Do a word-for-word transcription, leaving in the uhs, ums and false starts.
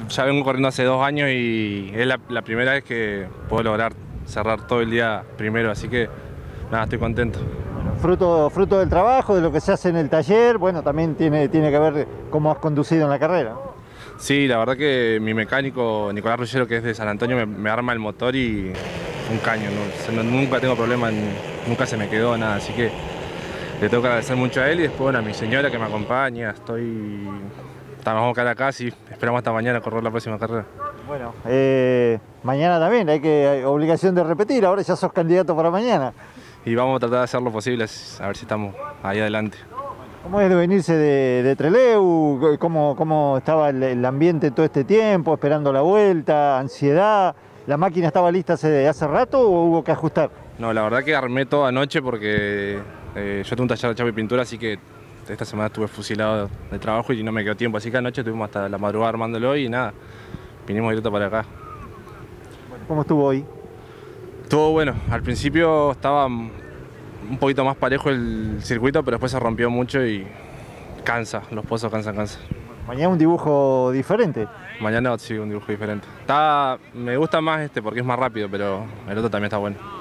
ya vengo corriendo hace dos años y es la, la primera vez que puedo lograr cerrar todo el día primero, así que nada, estoy contento. Fruto, fruto del trabajo, de lo que se hace en el taller, bueno, también tiene, tiene que ver cómo has conducido en la carrera. Sí, la verdad que mi mecánico, Nicolás Ruggiero, que es de San Antonio, me, me arma el motor y un caño, ¿no? O sea, no- nunca tengo problema, en- nunca se me quedó nada, así que le tengo que agradecer mucho a él y después bueno, a mi señora que me acompaña, estoy... Estamos acá a casa, sí, esperamos hasta mañana correr la próxima carrera. Bueno, eh, mañana también hay que hay obligación de repetir, ahora ya sos candidato para mañana. Y vamos a tratar de hacer lo posible, a ver si estamos ahí adelante. ¿Cómo es de venirse de, de Trelew? ¿Cómo, cómo estaba el, el ambiente todo este tiempo, esperando la vuelta, ansiedad? ¿La máquina estaba lista hace, hace rato o hubo que ajustar? No, la verdad que armé toda anoche porque eh, yo tengo un taller de chapa y pintura, así que esta semana estuve fusilado de trabajo y no me quedó tiempo, así que anoche estuvimos hasta la madrugada armándolo y nada, vinimos directo para acá. ¿Cómo estuvo hoy? Estuvo bueno, al principio estaba un poquito más parejo el circuito, pero después se rompió mucho y cansa, los pozos cansan, cansan. Mañana un dibujo diferente. Mañana sí, un dibujo diferente. Está, me gusta más este porque es más rápido, pero el otro también está bueno.